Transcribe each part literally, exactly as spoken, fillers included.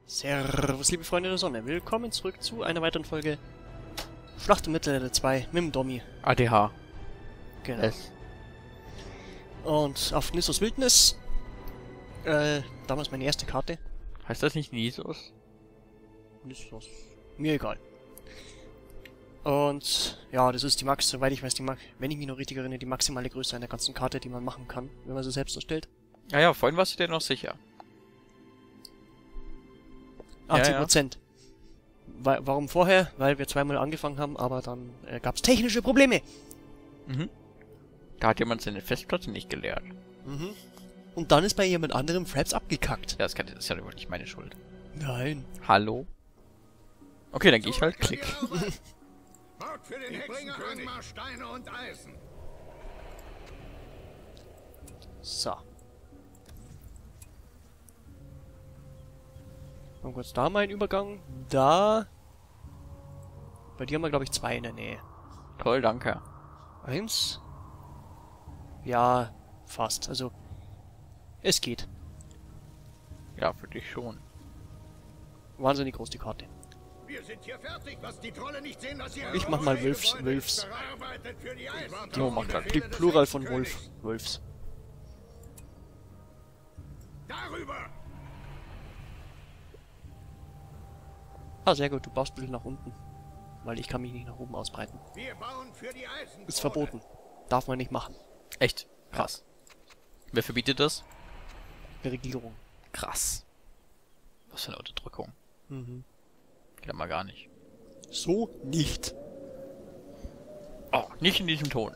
Servus, liebe Freunde der Sonne. Willkommen zurück zu einer weiteren Folge Schlacht um Mittelerde zwei mit dem Dommi. A D H. Genau. S. Und auf Nissos Wildnis. Äh, damals meine erste Karte. Heißt das nicht Nisos? Nissos. Mir egal. Und ja, das ist die Max, soweit ich weiß, die Max, wenn ich mich noch richtig erinnere, die maximale Größe einer ganzen Karte, die man machen kann, wenn man sie selbst erstellt. Ja, ja, vorhin warst du dir noch sicher. achtzig Prozent. Ja, ja. Warum vorher? Weil wir zweimal angefangen haben, aber dann äh, gab es technische Probleme. Mhm. Da hat jemand seine Festplatte nicht geleert. Mhm. Und dann ist bei jemand anderem Fraps abgekackt. Ja, das, kann, das ist ja überhaupt nicht meine Schuld. Nein. Hallo? Okay, dann gehe ich halt klick. Für den Hexenkönig Steine und Eisen. So. Mal kurz da mal ein Übergang. Da. Bei dir haben wir, glaube ich, zwei in der Nähe. Toll, danke. Eins. Ja, fast. Also, es geht. Ja, für dich schon. Wahnsinnig groß die Karte. Wir sind hier fertig, was die Trolle nicht sehen, dass ihr Ich mach mal Wölfs, Wölfs. Die oh, macht grad Die Plural von Wolf. Wolfs. Darüber. Ah, sehr gut. Du baust ein bisschen nach unten. Weil ich kann mich nicht nach oben ausbreiten. Wir bauen für die Eisen. Ist verboten. Darf man nicht machen. Echt? Krass. Wer verbietet das? Die Regierung. Krass. Was für eine Unterdrückung. Mhm. Geht ja mal gar nicht. So nicht. Oh, nicht in diesem Ton.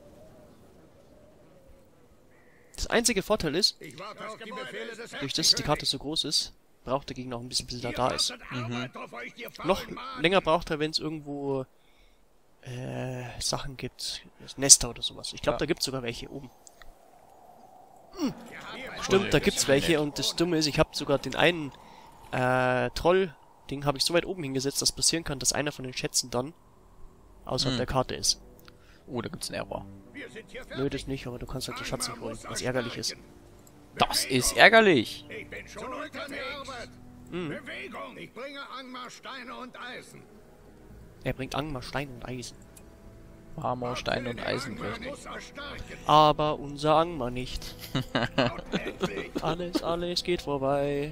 Das einzige Vorteil ist, Ich warte auf die Befehle des durch das die Karte so groß ist, braucht der Gegner auch ein bisschen, bis er da ist. Mhm. Noch länger braucht er, wenn es irgendwo äh, Sachen gibt. Nester oder sowas. Ich glaube, Ja. da gibt es sogar welche oben. Hm. Stimmt, da gibt's welche und das Dumme ist, ich habe sogar den einen äh, Troll-Ding habe ich so weit oben hingesetzt, dass passieren kann, dass einer von den Schätzen dann außerhalb Hm. der Karte ist. Oh, da gibt's einen Error. Nö, das nicht, aber du kannst halt den Schatz nicht holen, was ärgerlich ist. Das ist ärgerlich. Ich bin schon unterwegs. Mhm. Bewegung. Ich bringe Angmar Steine und Eisen. Er bringt Angmar, Stein und Eisen. Marmor, Stein und Eisen. Muss erstarken. Aber unser Angmar nicht. Alles, alles geht vorbei.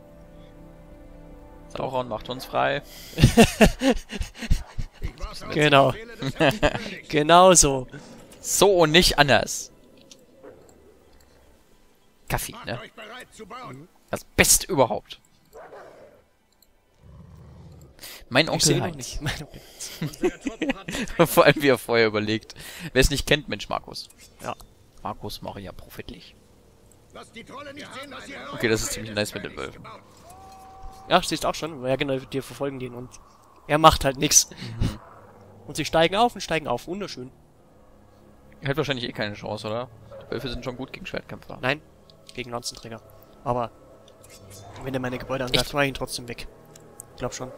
Sauron macht uns frei. Ich warte auf die Genau. Befehle des Hexenkönigs. Genau so. So und nicht anders. Kaffee, Macht ne? euch bereit zu bauen. Das Beste überhaupt. Mein Ich Onkel sehe noch Heinz. nicht. Mein Onkel. Vor allem, wie er vorher überlegt. Wer es nicht kennt, Mensch, Markus. Ja. Markus Maria Prophetlich. Lass die Trolle nicht sehen, dass ihr Okay, das ist ziemlich nice mit den Wölfen. Ja, siehst auch schon. Ja, genau, wir verfolgen den und er macht halt nichts. Und sie steigen auf und steigen auf. Wunderschön. Er hat wahrscheinlich eh keine Chance, oder? Die Wölfe sind schon gut gegen Schwertkämpfer. Nein, gegen Lanzenträger. Aber wenn er meine Gebäude angreift, war ich ihn trotzdem weg. Ich glaub schon.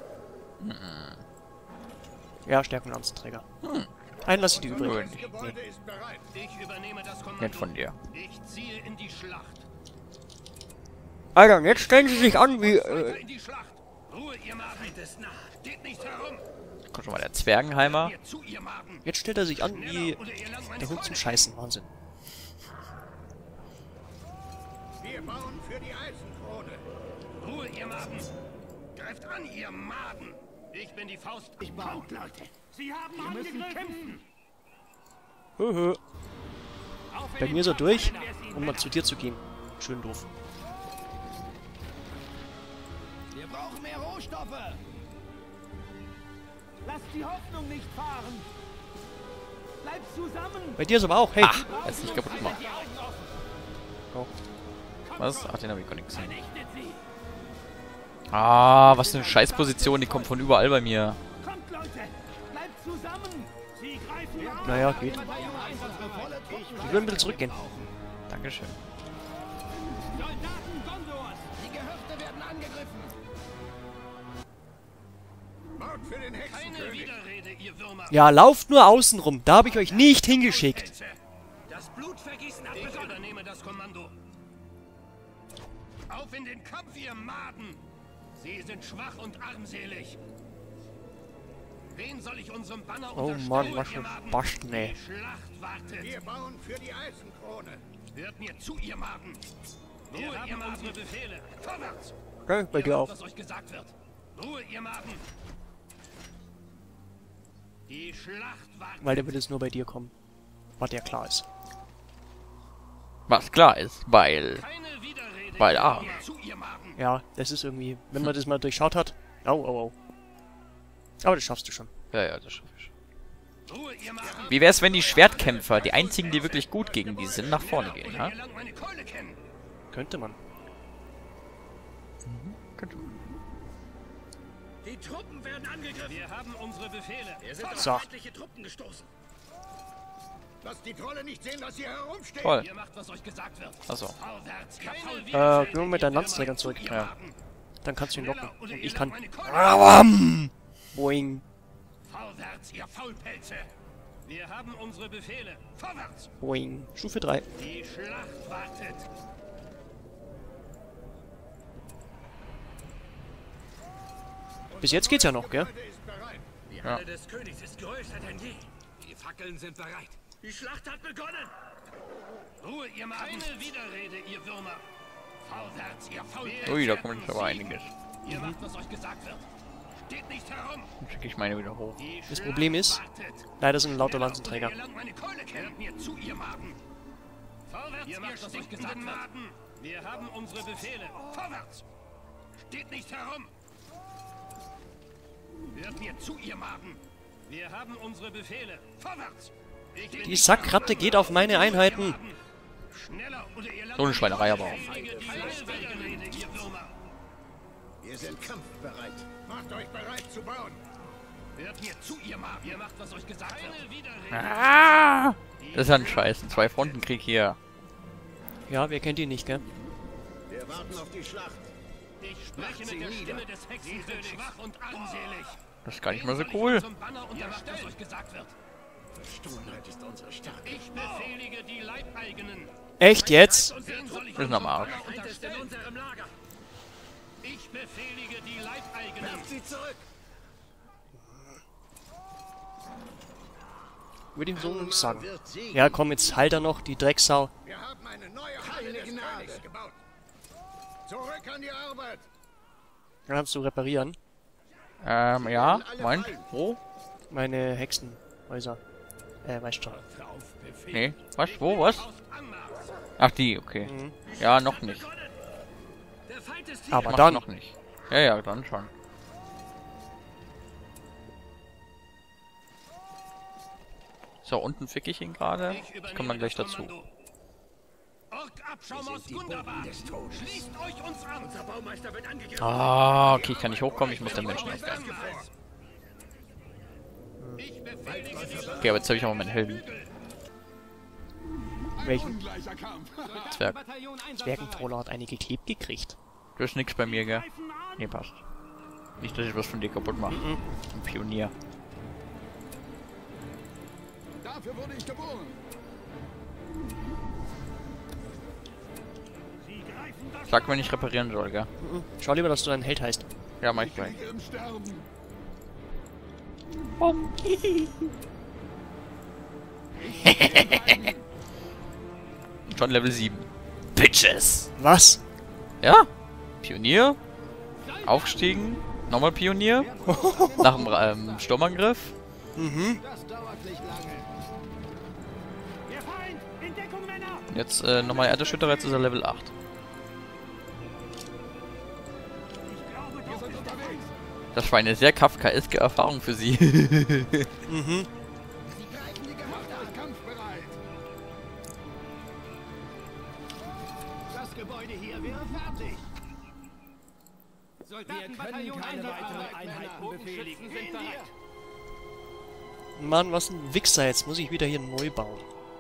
Ja, Stärken Lanzenträger. Hm. Einen lasse ich die übrig. Gewöhnlich. Gebäude ist bereit. Ich übernehme das Kommando. Nett von dir. Ich ziehe in die Schlacht. Alter, jetzt stellen sie sich an wie... Weiter Äh, in die Schlacht. Ruhe, ihr Maden. Ist nah. Steht nicht herum. Kommt schon mal der Zwergenheimer. Mir zu, ihr Maden. jetzt stellt er sich an wie Schneller, oder ihr lernt meine der Hund zum Freunde Scheißen. Wahnsinn. Wir bauen für die Eisenkrone. Ruhe, ihr Maden. Greift an, ihr Maden. Ich bin die Faust. Ich baue, Leute. Sie haben Wir angegriffen. Müssen kämpfen. Hö, hö. Auf in Bei den mir so Kampf, durch, wer sie um mal zu dir zu gehen. Schön doof. Wir brauchen mehr Rohstoffe. Lasst die Hoffnung nicht fahren. Bleibt zusammen. Bei dir ist aber auch, hey. Ah, er ist nicht kaputt gemacht. Oh. Was? Ach, den habe ich gar nicht gesehen. Vernichtet sie. Ah, was für eine Scheißposition. Die kommt von überall bei mir. Kommt, Leute. Bleibt zusammen. Sie greifen an. Naja, geht. Ich will ein bisschen zurückgehen. Dankeschön. Soldaten Gondors. Die Gehöfte werden angegriffen. Baut für den Hexenkönig. Widerrede, ihr Würmer. Ja, lauft nur außen rum. Da habe ich euch nicht hingeschickt. Das Blutvergießen hat begonnen. Ich übernehme das Kommando. Auf in den Kampf, ihr Maden! Sie sind schwach und armselig. Wen soll ich unserem Banner Oh unterstellen? Mann, was für ihr Maden? Basten, ey. Die Schlacht wartet. Wir bauen für die Eisenkrone. Hört mir zu, ihr Maden. Wir Ruhe, haben ihr Maden. unsere Befehle. Vorwärts! Geh bei Ihr dir macht, auf. was euch gesagt wird. Ruhe, ihr Maden. Die Schlacht wartet. Weil der wird jetzt nur bei dir kommen. Was ja klar ist. Was klar ist, weil... Keine Widerrede. Weil, ah. Hört mir zu, ihr Maden. Ja, das ist irgendwie, wenn man das mal durchschaut hat. Au, au, au. Aber das schaffst du schon. Ja, ja, das schaffe ich. Ruhe, ihr Maden. Wie wär's, wenn die Schwertkämpfer, die einzigen, die wirklich gut gegen die sind, nach vorne gehen, Oder ha? ihr lernt meine Keule kennen. Könnte man. Die Truppen werden angegriffen. Wir haben unsere Befehle. Wir sind So. auf feindliche Truppen gestoßen. Lass die Trolle nicht sehen, dass ihr herumsteht. Toll. Ihr macht, was euch gesagt wird. Achso. Vorwärts, keine Äh, Widerrede. gehen wir mit deinen Lanzträgern zurück. Ja. Dann kannst du ihn locken. Schneller, oder Und ihr ich lernt kann... meine Keule. Rawam! Boing. Vorwärts, ihr Faulpelze. Wir haben unsere Befehle. Vorwärts. Boing. Stufe drei. Die Schlacht wartet. Bis jetzt geht's ja noch, gell? Die Ja. Halle des Königs ist größer denn je. Die Fackeln sind bereit. Die Schlacht hat begonnen. Ruhe, ihr Maden. Keine Widerrede, ihr Würmer. Vorwärts, ihr Faulpelze. Ui, da kommt aber einiges. Ihr macht, was euch gesagt wird. Steht nicht herum. Dann schicke ich meine wieder hoch. Die Das Schlacht Problem ist, wartet. leider sind lauter Schneller, Lanzenträger. oder ihr lernt meine Keule kennen. Hört mir zu, ihr Maden. Vorwärts, ihr macht, was euch gesagt wird. Wir haben unsere Befehle. Vorwärts. Steht nicht herum. Hört mir zu, ihr Maden. Wir haben unsere Befehle. Vorwärts. Ich bin Die Sackratte geht auf meine Einheiten. schneller oder ihr lernt So eine Schweinerei aber auch. Widerrede, ihr Würmer. Wir sind kampfbereit. Macht euch bereit zu bauen. Hört mir zu, ihr Maden. Ihr macht, was euch gesagt wird. Ah! Das ist ja ein Scheiß. Ein Zwei-Fronten-Krieg hier. Ja, wer kennt ihn nicht, gell? Wir warten auf die Schlacht. Ich spreche mit der Stimme des Hexenkönigs. Schwach und armselig. Das ist gar nicht mal so cool. Zum Banner unterstellt, was euch gesagt wird. Sturheit ist unsere Stärke. Ich befehlige die Leibeigenen. Echt jetzt? Und wen soll ich Wir sind am Arsch. Banner unterstellen? unserem Lager. Ich befehlige die Leibeigenen. Werft sie zurück. Würde ich so nicht sagen. Wird siegen. Ja, komm, jetzt halt er noch, die Drecksau. Wir haben eine neue Halle des Königs gebaut. Zurück an die Arbeit. Dann kannst du reparieren. Ähm, ja. Moment. Wo? Meine Hexenhäuser. Äh, weißt du. Nee. Was? Wo? Was? Auf Anmarsch. Ach, die. Okay. Mhm. Ja, noch nicht. Der Feind ist hier. Aber Mach dann. noch nicht. Ja, ja, dann schon. So, unten fick ich ihn gerade. Ich Ich übernehme komme dann gleich das dazu. Kommando. Ork-Abschaum aus Gundabad. Schließt euch uns an. Unser Baumeister wird angegriffen. Ah, okay, ich kann nicht hochkommen. Ich muss den Menschen aufgreifen. Ich befehlige die Okay, aber jetzt habe ich auch mal meinen Helden. Welchen Zwerg. Zwergentroller hat eine geklebt gekriegt? Du hast nix bei mir, gell? Nee, passt. Nicht, dass ich was von dir kaputt mache. Ein Pionier. Dafür wurde ich geboren. Sag, wenn ich reparieren soll, gell? Mhm. Schau lieber, dass du dein Held heißt. Ja, mach ich gleich. Kriege im Sterben. Schon Level sieben. Bitches! Was? Ja? Pionier. Aufgestiegen. Nochmal Pionier. Nach dem ähm, Sturmangriff. Mhm. Das dauert nicht lange. Der Feind! In Deckung, Männer! Jetzt äh, nochmal Erderschütterer, jetzt ist er Level acht. Ich glaube, Wir sind unterwegs. Das war eine sehr kafkaeske Erfahrung für sie. Mhm. Sie greifen die Gehöfte an. Kampfbereit. Das Gebäude hier wäre fertig. Soldatenbataillon einsetzen! Bogenschützen sind bereit. Mann, was ein Wichser. Jetzt muss ich wieder hier neu bauen.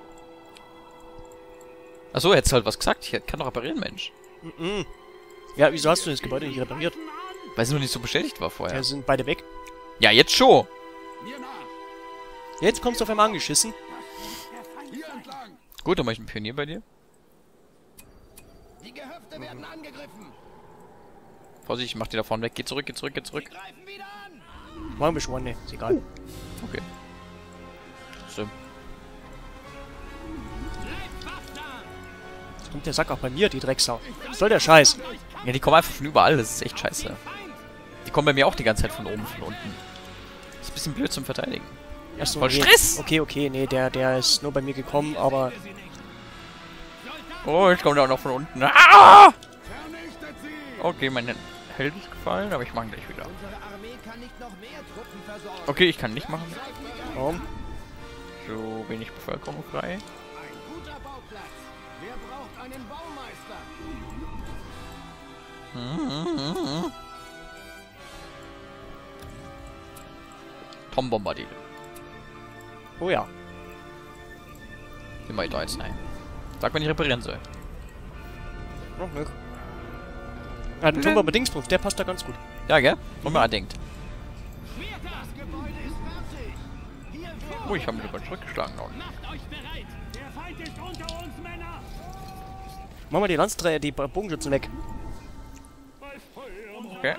Achso, hättest du halt was gesagt. Ich kann doch reparieren, Mensch. Mhm. Ja, wieso hast du das Gebäude nicht repariert? Weil es noch nicht so beschädigt war vorher. Ja, sind beide weg. Ja, jetzt schon. Mir nach. Jetzt kommst du auf einmal angeschissen. Hier entlang. Gut, dann mach ich einen Pionier bei dir. Die Gehöfte werden angegriffen. Vorsicht, ich mach die da vorne weg. Geh zurück, geh zurück, geh zurück. Machen wir schon mal, ne, ist egal. Okay. So. Jetzt kommt der Sack auch bei mir, die Drecksau. Was soll der Scheiß? Ja, die kommen einfach von überall. Das ist echt scheiße. Die kommen bei mir auch die ganze Zeit von oben, von unten. Das ist ein bisschen blöd zum Verteidigen. Achso, Voll nee. Stress! Okay, okay, nee, der, der ist nur bei mir gekommen, aber... Oh, jetzt kommt er auch noch von unten. Ah! Okay, mein Held ist gefallen, aber ich mache ihn gleich wieder. Okay, ich kann nicht machen. Warum? So wenig Bevölkerung frei. Ein guter Bauplatz. Wer braucht einen Baumeister? Tom Bombadil. Oh ja. Den mach ich da jetzt rein. Sag, wenn ich reparieren soll. Noch nicht. Ja, den Turm aber Dingsbums, der passt da ganz gut. Ja, gell? Und man denkt. Das Gebäude ist fertig. Hier Oh, ich habe mich sogar zurückgeschlagen. Noch. Macht euch bereit! Der Feind ist unter uns, Männer! Machen wir die Landsträger, die Bogenschützen weg. Okay.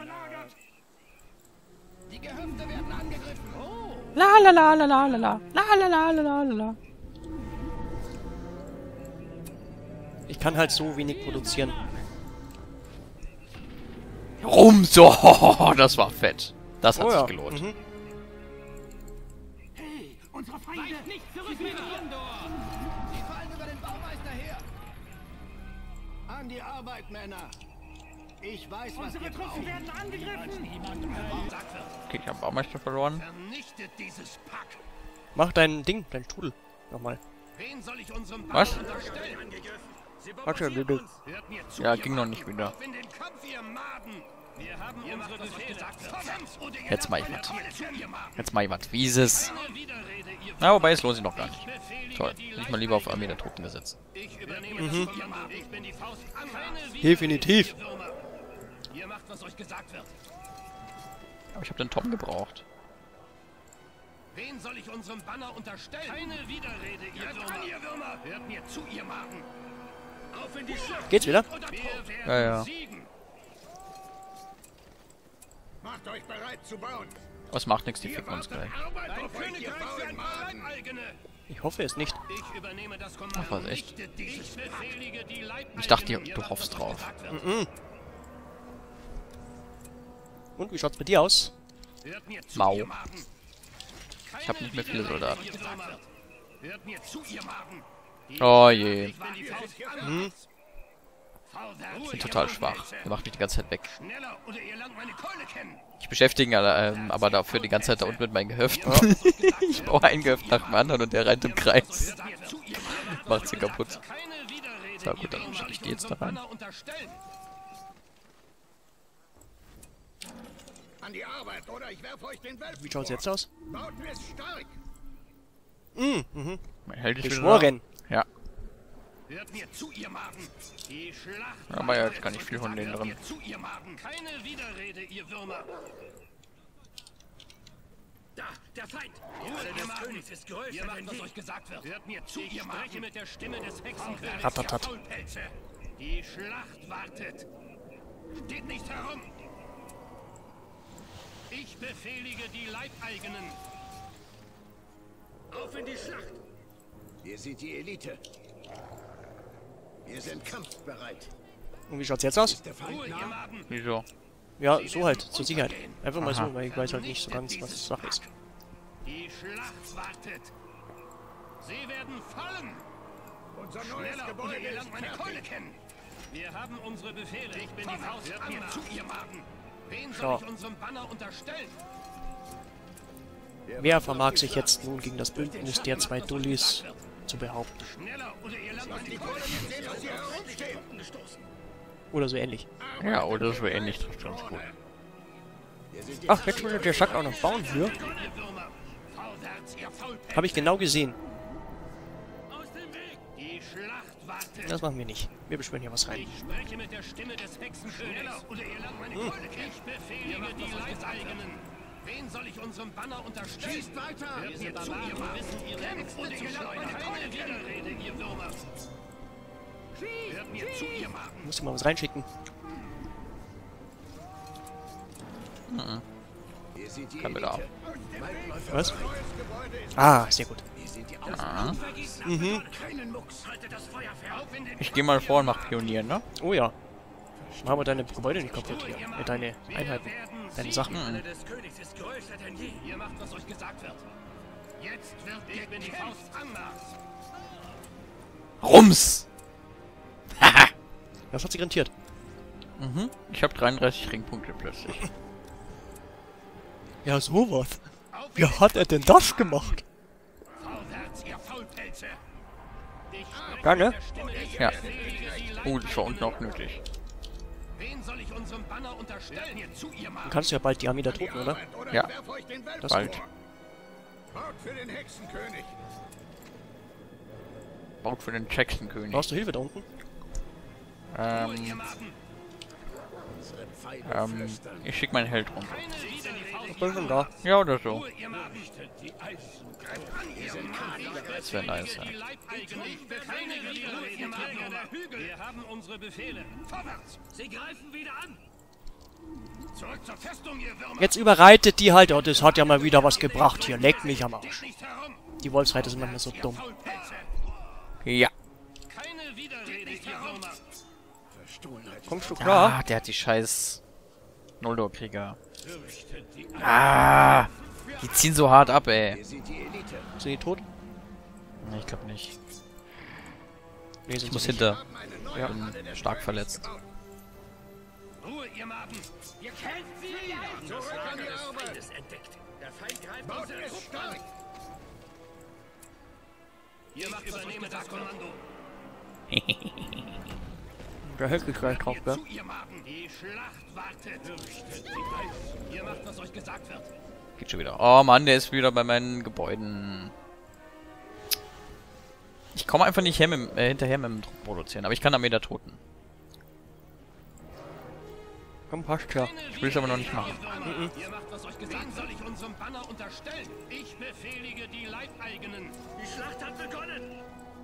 Die Gehöfte werden angegriffen. Oh, La la la la la la la la la la la la la. Ich kann halt so wenig produzieren. Rum so, das war fett. Das hat Oh ja. sich gelohnt. Mhm. Hey, unsere Feinde! Weicht nicht zurück mit Gondor! sie fallen über den Baumeister her. An die Arbeit, Männer. Ich weiß, was Unsere ihr braucht. Truppen werden angegriffen! Okay, ich habe Baumeister verloren. Vernichtet dieses Pack. Mach dein Ding, dein Strudel. Nochmal. Wen soll ich unserem Was? Bauern unterstellen? Angegriffen. Sie Warte, bombardieren Bibi. uns. Hört mir zu, Ja, ihr ging noch Maden. nicht wieder. Auf in den Kampf, ihr Maden. Wir haben unsere Befehle. Verdammt, oder ihr Jetzt mach ich lasst was. meine Truppen, ihr Maden. Jetzt mach ich was Wieses. Keine Widerrede, ihr Na, wobei, es lohnt sich noch gar nicht. befehlige Toll. die Hätte ich mal lieber auf Armee der Truppen gesetzt. Ich übernehme das Kommando. Ich bin die Faust an. Keine Widerrede, Definitiv. ihr Würmer. Ihr macht, was euch gesagt wird. Aber ich habe den Tom gebraucht. Wen soll ich unserem Banner unterstellen? Keine Widerrede, ihr Würmer. ihr Würmer. Hört mir zu, ihr Maden. Auf in die Schlacht. Geht's wieder? Oder wir werden Ja, ja. siegen. Macht euch bereit zu bauen. Was macht nichts, die ficken uns gleich. Arbeit Ein auf euch, ihr Königreich für ein paar Bauernmaden. Leibeigene. Ich hoffe es nicht. Ich übernehme das Kommando. Ach, was, echt? Richtet dieses befehlige die Leibeigenen. Ich dachte, Ihr du macht, hoffst was euch drauf. gesagt wird. Mhm. Und wie schaut's bei dir aus? Hört mir zu, Mau. ihr Maden. Ich habe nicht mehr viele Soldaten. Ihr Würmer. Hört mir zu, ihr Maden. Oh je. Ich bin die Faust an. Vorwärts, Ich bin ihr total Maden. schwach. Ihr macht mich die ganze Zeit weg. Schneller oder ihr lernt meine Keule kennen. Ich beschäftige ihn ähm, aber dafür die ganze Zeit da unten mit meinen Gehöften. Ich baue ein Gehöft nach dem anderen und der rennt im Kreis. Hört mir zu, ihr Maden. Macht sie kaputt. Keine Widerrede, So, gut, ihr dann Würmer. schicke ich die jetzt da rein. Banner unterstellen. An die Arbeit, oder ich werfe euch den Welpen Wie schaut's vor. jetzt aus? Baut es stark. Mhm, mhm. Mein Held ist wieder da. Geschworen. Ja. Hört mir zu, ihr Maden. Die Schlacht. Aber ja, jetzt gar nicht viel von denen Hört drin. mir zu, ihr Maden. Keine Widerrede, ihr Würmer. Da, der Feind. Ruhe des Königs ist größer. Ihr macht, was euch gesagt wird. Hört mir zu, ihr Maden. Ich spreche mit der Stimme des Hexenkönigs. Tat, tat, tat. Faulpelze. Die Schlacht wartet. Steht nicht herum. Ich befehlige die Leibeigenen. Auf in die Schlacht. Ihr seid die Elite. Wir sind kampfbereit. Und wie schaut's jetzt aus? Ist der Ruhe, Feind ihr nah? Maden. Wieso? Ja, so halt, zur Sicherheit. Einfach mal Aha. so, weil ich weiß halt nicht so ganz, was Sache ist. Die Schlacht wartet. Sie werden fallen. Unser neues Schneller, oder Gebäude ihr ist lernt meine Keule fertig. kennen. Wir haben unsere Befehle. Ich bin die Faust. Hört mir zu, ihr Maden. Wen soll Ja. ich unserem Banner unterstellen? Wer vermag sich jetzt nun gegen das Bündnis der zwei Dullis zu behaupten? Schneller, oder ihr lernt meine Keule kennen. Gestoßen. Oder so ähnlich. Ja, oder so ähnlich. Das ist ganz gut. Ach, jetzt will der Sack auch noch bauen hier. Ihr Würmer. Vorwärts, ihr Faulpelze. Habe ich genau gesehen. Aus dem Weg. Die Schlacht wartet. Das machen wir nicht. Wir beschwören hier was rein. Ich spreche mit der Stimme des Hexenkönigs. Oder ihr lernt meine Keule kennen. Ich befehlige die Leibeigenen. Wen soll ich unserem Banner unterstellen? Schießt weiter! Hört mir zu, ihr wissen ihre Kämpft oder ihr lernt meine Keule Widerrede, ihr Würmer. Hört mir zu, ihr Maden. Muss ich mal was reinschicken. Mhm. Kein Bedarf. Was? Ah, sehr gut. Ah. Mhm. Ich gehe mal vor und mach Pionier, ne? Oh ja. Mach aber deine Gebäude nicht kaputt hier. Äh, deine Einheiten. Deine Sachen. Mhm. des Königs ist größer denn je. Ihr macht, was euch gesagt wird. Jetzt wird ich bin die Faust Anmarsch. Rums! Das hat sich rentiert. Mhm. Ich habe dreiunddreißig Ringpunkte plötzlich. Ja, sowas. Wie hat er denn das gemacht? Vorwärts, ihr Faulpelze. Gerne. Ja. Oh, das war unten auch nötig. Wen soll ich unserem Banner unterstellen? Hier zu ihr Dann machen. kannst du ja bald die Armee der Toten, oder? Ja. Das Bald. ist gut. Baut für den Hexenkönig. Baut für den Jackson-König. Brauchst du Hilfe da unten? Ähm, ähm, ich schick meinen Held runter. Ich bin schon da. Ja, oder so. Ihr Magen. Die Eisen. Greift an, ihr Das wäre nice, ja. Die Leibeigenen. Ich befehle Widerrede, ihr Magen der Hügel. Wir haben unsere Befehle. Vorwärts. Sie greifen wieder an. Zurück zur Festung, ihr Würmer. Jetzt überreitet die halt. Oh, das hat ja mal wieder was gebracht hier. Leck mich am Arsch. Nicht herum. Die Wolfsreiter sind manchmal so dumm. Faulpelze. Ja. Keine Widerrede, ihr Würmer. Kommst du klar? Ah, der hat die scheiß Noldor-Krieger. Ah, die ziehen so hart ab, ey. Sind die tot? Nee, ich glaube nicht. Nee, Ich sind muss sie nicht. hinter. Ja. Bin stark verletzt. Ruhe, ihr Maden. Ihr kennt sie. Das Lager des Feindes entdeckt. Der Feind greift unsere Truppen an. Ihr macht übernehme das Kommando. Da hält sich gleich drauf, gell? Zu ihr Maden. Die Schlacht wartet. Fürchtet die Eisen. Ihr macht, was euch gesagt wird. Geht schon wieder. Oh Mann, der ist wieder bei meinen Gebäuden. Ich komme einfach nicht her mit, äh, hinterher mit dem Druck produzieren, aber ich kann Armee der Toten. Komm, passt ja. Ich will es aber noch nicht machen. Mhm. Ihr macht, was euch gesagt wird. Wen soll ich unserem Banner unterstellen? Ich befehlige die Leibeigenen. Die Schlacht hat begonnen.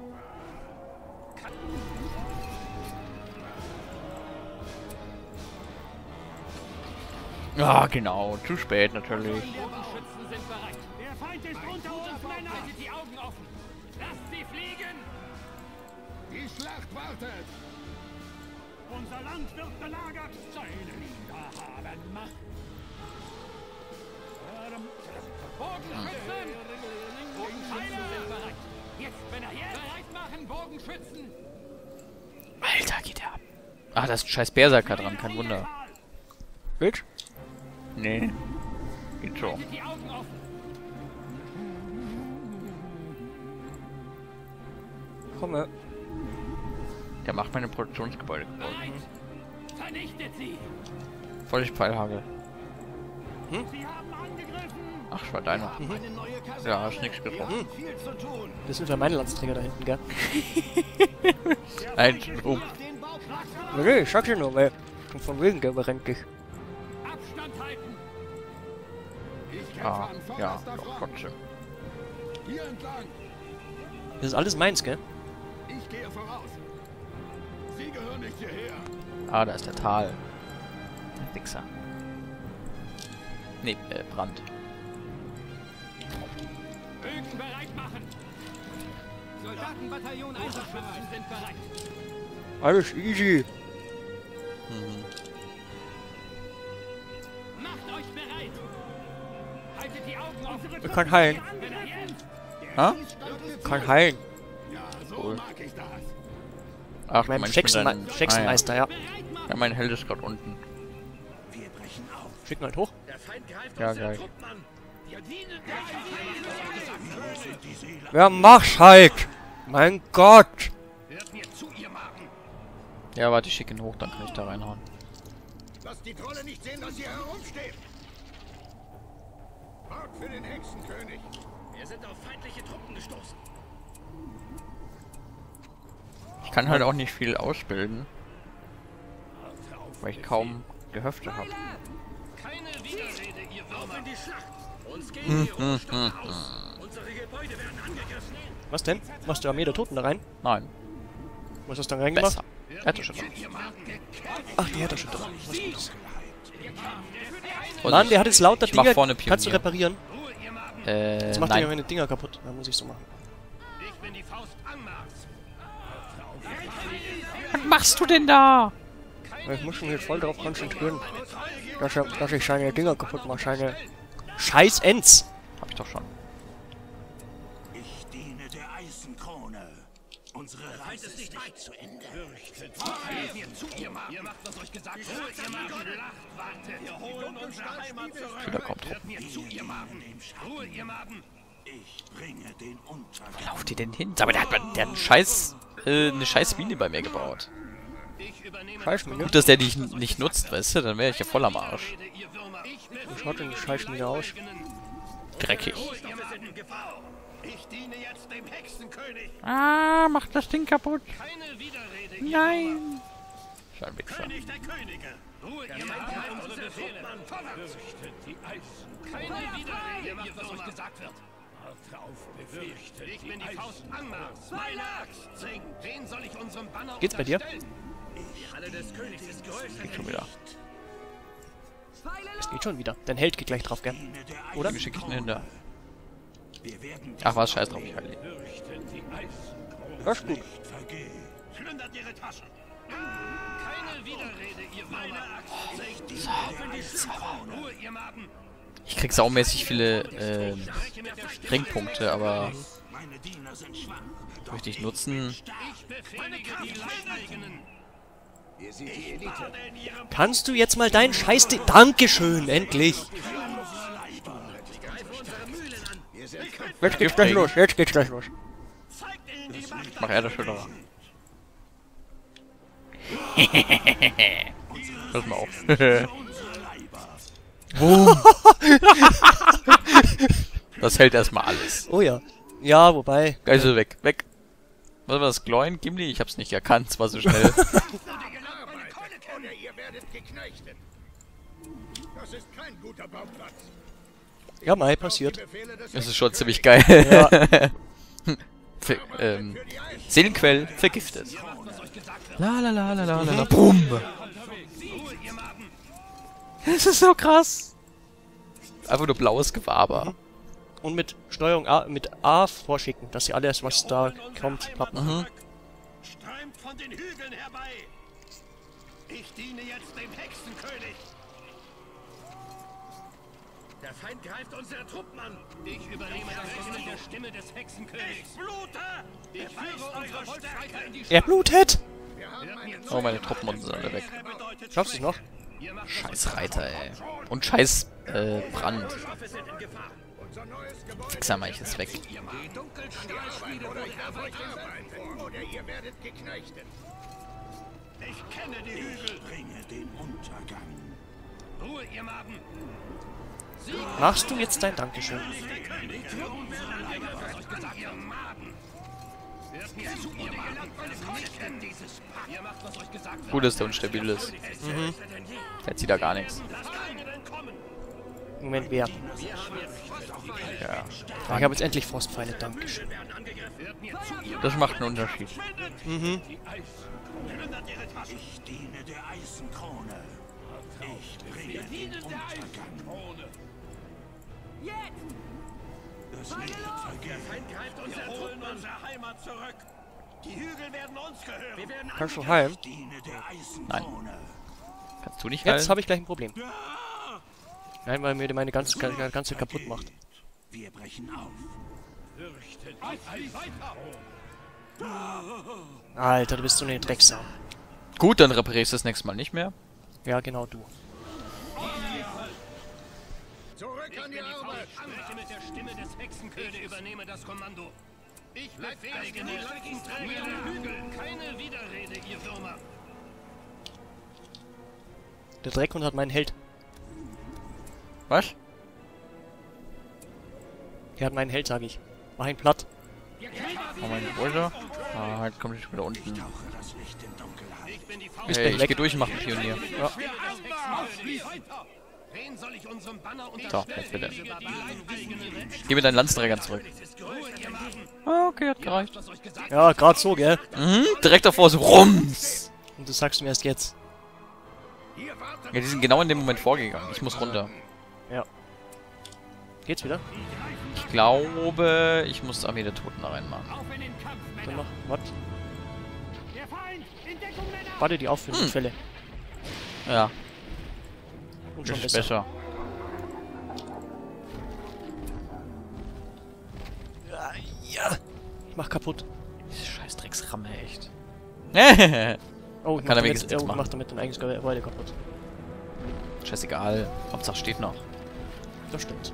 Ja, genau. Zu spät natürlich. Bogenschützen sind bereit. Der Feind ist unter uns, Männer. Haltet die Augen offen. Lasst sie fliegen. Die Schlacht wartet. Unser Land wird belagert. Seine Lieder haben Macht. Bogenschützen! Bogenschützen sind bereit. Jetzt, Männer, jetzt! Bereit machen, Bogenschützen! Alter, geht der ab. Ah, da ist ein scheiß Berserker dran, kein Wunder. Bild? Nee. Geht so. Haltet die Augen offen. Komme. Der macht meine Produktionsgebäude kaputt. Bereit! Vernichtet sie! Voll Pfeilhagel. Sie haben angegriffen! Ach, ich war deiner. Ja, hast nix getroffen. Das sind ja meine Landsträger da hinten, gell? Nein, oh. Den Bauschlag! Nee, ich sag's ja nur, weil... Von wegen, gell, überrennt dich. Abstand halten! Ich kämpfe Ah, an ja, vorderster doch, Front. trotzdem. Hier entlang. Das ist alles meins, gell? Ich gehe voraus. Sie gehören nicht hierher. Ah, da ist der Tal. Der Wichser. Nee, äh, Brand. Bögen bereit machen! Soldatenbataillon Eisenschützen sind bereit! Alles easy. Mhm. Macht euch bereit! Haltet die Augen offen! Ich kann heilen. Männer, jetzt! Ha? Kann heilen. Ja, so Cool. mag ich das. Ach, Mein meinst du mit Jackson deinem- Jacksonmeister, ja. Ah, ja. Ja, mein Held ist gerade unten. Wir brechen auf. Schick mal halt hoch. Der Feind greift Ja, unsere geil. Truppen an. Wir dienen der Wer macht's halt? Mein Gott. Hört mir zu, ihr Magen. Ja, warte, ich schicke ihn hoch, dann kann ich da reinhauen. Lasst die Trolle nicht sehen, dass ihr herumsteht. Baut für den Hexenkönig. Wir sind auf feindliche Truppen gestoßen. Ich kann halt auch nicht viel ausbilden, weil ich kaum Gehöfte habe. Keine Widerrede, ihr Würmer. in die Schlacht. Uns gehen die Rohstoffe aus. Unsere Gebäude werden angegriffen. Was denn? Machst du Armee der Toten da rein? Nein, Was hast du dann reingemacht? besser. Er hat doch schon. Ach, die hat er schon dran. Was Gutes. Mann, der hat jetzt lauter Ich mach Dinger. vorne Pionier. Kannst du reparieren? Äh, Jetzt macht er ja nein. meine Dinger kaputt. Dann muss ich so machen. Ich bin die Faust Angmars. Was machst du denn da? Ich muss mich jetzt voll darauf konzentrieren, dass, er, dass ich seine Dinger kaputt mache. Seine scheiß Ents. Hab ich doch schon. Ich diene der Eisenkrone. Unsere Reise ist nicht weit zu Ende. Mir zu, ihr Mann. Ihr macht, was euch gesagt wird. Ihr Mann, lacht, wartet. Wir holen unsere Heimat zurück. Wieder kommt Hört mir zu, ihr Maden. Ruhe, ihr Maden. Ich bringe den Untergang. Wo lauft die denn hin? Aber der hat, der hat einen scheiß, äh, eine scheiß Mine bei mir gebaut. Ich übernehme Scheiß Mine. Gut, dass der die ich nicht nutzt, weißt du? Dann wäre ich ja voll am Arsch. ihr Würmer. Ich Wie schaut denn die Scheiß Mine aus? Dreckig. Ihr seid in Gefahr. Ich diene jetzt dem Hexenkönig. Ah, mach das Ding kaputt. Keine Widerrede, ihr Nein. Schein Wichser. König der Könige. Ruhe, ihr Maden. Unsere Befehle. Vorwärts. Keine Widerrede, ihr macht, was euch gesagt wird. Ich bin die Faust Angmars. Meine Axt singt. Wen soll ich unserem Banner Geht's bei dir? Die Halle des Königs ist größer. Geht schon wieder. Es geht schon wieder. Dein Held geht gleich drauf, gell? Oder? Wie schicke ich den hin da? Wir werden Ach was, scheiß drauf, ich halte ihn. Das ist gut. plündert ihre Taschen. Keine Widerrede, ihr Würmer. Axt singt. Ruhe, ihr Maden. Ich krieg saumäßig viele äh, Ringpunkte, aber Meine Diener sind schwach. möchte ich nutzen. Ich befehlige die Leibeigenen. Ihr seht die Elite. In ihrem Kannst du jetzt mal deinen Scheiß... Dankeschön, endlich. Jetzt geht's gleich los, jetzt geht's gleich los. zeigt ihnen die Macht. Mach er das schon noch. Hört mal auf. Das hält erstmal alles. Oh ja. Ja, wobei... Also weg, weg. Was war das? Gloin? Gimli? Ich hab's nicht erkannt, es war so schnell. Oder ihr werdet geknechtet. Das ist kein guter Bauplatz. Ja, Mai, passiert. Befehle des Das ist schon ziemlich geil. Ja. Ver ähm, Seelenquell vergiftet. La la la la la la la. Boom! Das ist so krass. Einfach nur blaues Gewaber. Und mit Steuerung A, mit A vorschicken, dass sie alles, was da kommt, platt machen. Mhm. Streimt von den Hügeln herbei. Ich diene jetzt dem Hexenkönig. Der Feind greift unsere Truppen an. Ich übernehme das Recht der Stimme des Hexenkönigs. Ich blute! Ich führe unsere Volksreiter in die Er blutet! Oh, meine Truppen sind alle weg. bedeutet Schaffst du es noch? Scheiß Reiter, ey. Und scheiß äh, Brand. Waffe sind in Gefahr. Fixer mach ich jetzt weg. Die Dunkelstahlschmiede wurde erweitert. oder ihr werdet geknechtet. Ich kenne die Hügel. Bringe den Untergang. Ruhe, ihr Maden. Machst du jetzt dein Dankeschön? Ihr Maden. Hört mir zu, ihr Maden. Vernichten dieses Pack. Ihr macht, was euch gesagt wird. Gut, dass der unstabil ist. Mhm. Der zieht da gar nichts. Lasst keinen entkommen. Moment, wer? Ja. Ich habe jetzt endlich Frostpfeile, Dankeschön. Das macht einen Unterschied. Mhm. Ich diene der Eisenkrone. Ich bringe den Untergang. Das Licht vergeht. Feind greift unsere Truppen unsere Heimat zurück. Die Hügel werden uns gehören. Wir werden Kannst du heilen? Ich diene der Eisenkrone. Kannst du nicht Jetzt heilen? habe ich gleich ein Problem. Nein, weil mir meine ganze, ganze kaputt macht. Wir brechen auf. Alter, du bist so eine Drecksau. Gut, dann reparierst du das nächste Mal nicht mehr. Ja, genau du. Zurück an die Arbeit. Spreche mit der Stimme des Hexenkönigs. Ich übernehme das Kommando. Ich befehlige die Leicenträger der Hügel. Keine Widerrede, ihr Würmer. Der Dreckhund hat meinen Held. Was? Er hat meinen Held, sag ich. Mach ihn platt. Oh, meine Beute. Ah, halt kommt nicht wieder unten. Das Licht in Dunkelheit. Ich bin die Faust. Ist Hey, gleich ich weg. geh durch und mach einen Pionier. Ja. Wen soll ich unserem Banner So, jetzt bitte. unterstellen? Geh mit deinen Lanzenträgern zurück. Ah, okay, hat gereicht. Ja, gerade so, gell? Mhm, direkt davor so rums. Und du sagst mir erst jetzt. Ja, die sind genau in dem Moment vorgegangen. Ich muss runter. Ja. Geht's wieder? Ich glaube, ich muss Armee der Toten da reinmachen. Auf in den Kampf, Dann Männer! noch. Was? Der Feind! In Deckung, Männer! Warte die auf für Hm. Fälle. Ja, Und schon ist besser. besser. Ja. Ich mach kaputt. Diese scheiß Drecksramme, echt. Oh, ich Kann mach er damit, wenigstens oh, nichts ich machen. mach damit dein eigenes Gebäude kaputt. Scheißegal. Hauptsache steht noch. Das stimmt.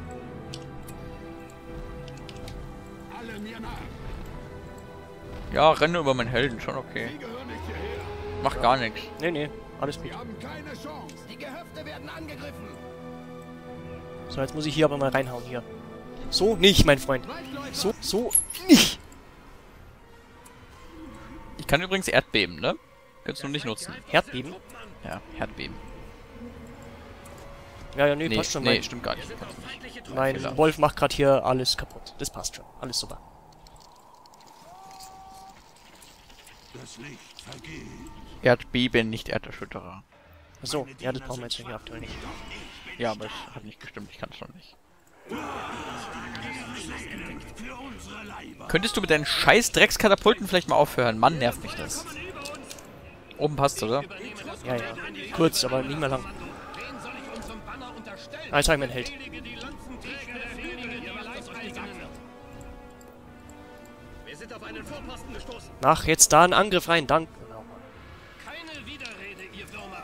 Alle mir nach. Ja, renne über meinen Helden, schon okay. Die gehören nicht hierher. Macht gar nichts. Nee, nee. Alles gut. Wir haben keine Chance. Die Gehöfte werden angegriffen. So, jetzt muss ich hier aber mal reinhauen. Hier. So nicht, mein Freund. So, so nicht. Ich kann übrigens Erdbeben, ne? Könntest du nicht nutzen. Erdbeben? Ja, Erdbeben. Ja, ja, nee, Nee, passt schon. nee, mein stimmt gar nicht. mein Fehler. Wolf macht gerade hier alles kaputt. Das passt schon. Alles super. Das Licht vergeht. Erdbeben, nicht Erderschütterer. So, ja, das brauchen wir jetzt hier aktuell nicht. Ja, aber es hat nicht gestimmt, ich kann es schon nicht. Für unsere Leiber. Könntest du mit deinen scheiß Dreckskatapulten vielleicht mal aufhören? Mann, nervt mich das. Oben passt, oder? Ja, ja. Kurz, aber nicht mehr lang. Wen soll ich unserem Banner unterstellen? Ah, jetzt hab ich meinen Held. Befehlige die Lanzenträger, befehlige die Leibeigenen. Wir sind auf einen Vorposten gestoßen. Mach jetzt da einen Angriff rein. Danke. Keine Widerrede, ihr Würmer.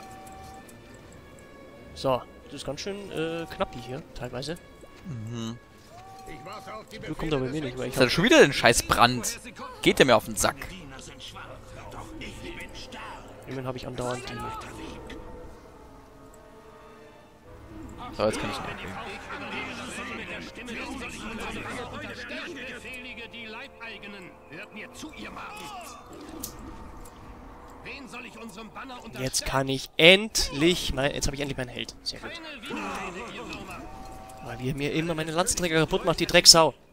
So, das ist ganz schön äh, knapp hier, teilweise. Ich warte auf die Du kommst aber bei mir nicht, weil ich Ist das hab... schon wieder den scheiß Brand? Geht der mir auf den Sack? Diener sind schwach. Doch ich bin stark. Immerhin habe ich andauernd die... So, jetzt kann ich nicht. Unterstellen, befehlige die Leibeigenen. Hört mir zu, ihr Magen. Wen soll ich unserem Banner unterstellen? Jetzt kann ich endlich... Mein, jetzt habe ich endlich meinen Held. Sehr gut. Keine Widerrede, ihr Würmer. Weil ihr mir immer meine Lanzenträger kaputt macht, die Drecksau.